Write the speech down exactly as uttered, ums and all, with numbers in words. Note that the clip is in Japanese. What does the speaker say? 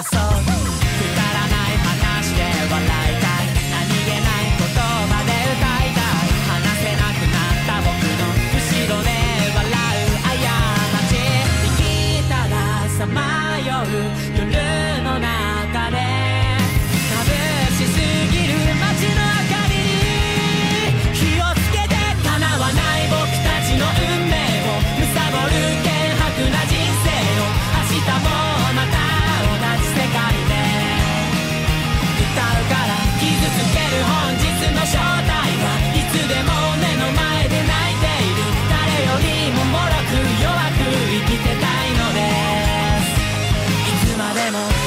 そう。くだらない話で笑いたい。何気ない言葉で歌いたい。話せなくなった僕の後ろで笑う過ち。生きたらさまよう夜の中で眩しすぎる街の明かりに火をつけて叶わない僕たちの運命を貪る険悪な人生を明日もまた同じ世界で歌うから傷つける本日の正体はいつでも目の前で泣いている誰よりも脆く弱く生きてたいのです。いつまでも